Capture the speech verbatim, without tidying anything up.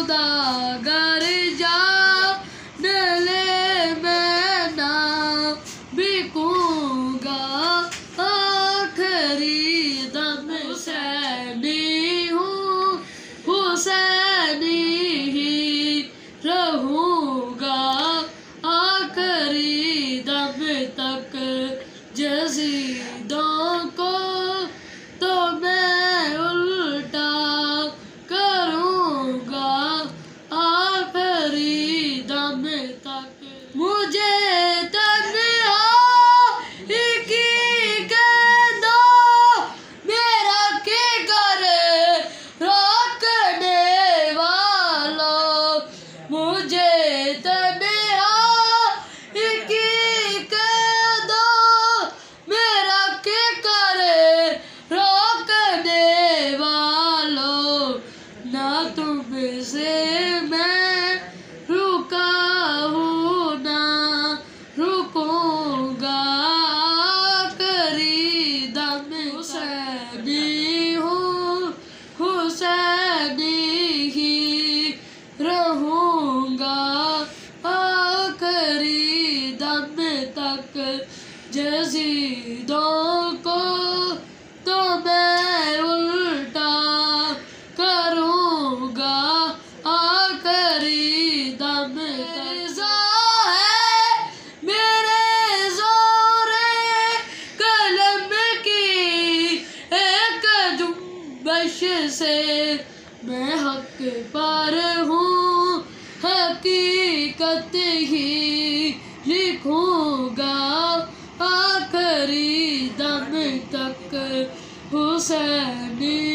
خدا گر جان لے میں نہ بکوں گا آخری دم حسینی ہوں حسینی ہی رہوں گا آخری دم تک جزیدوں کو تو میں الٹا کروں گا آخری دم تک مجھے تم سے میں رکا ہوں نہ رکوں گا آخری دم حسینی ہوں حسینی ہی رہوں گا آخری دم تک جزیدوں کو تو میں الٹا کروں گا آخری دم تک ہے میرے زور قلم کی ایک جنبش سے میں حق پر ہوں حقیقت ہی لکھوں گا آخری دم تک حسینی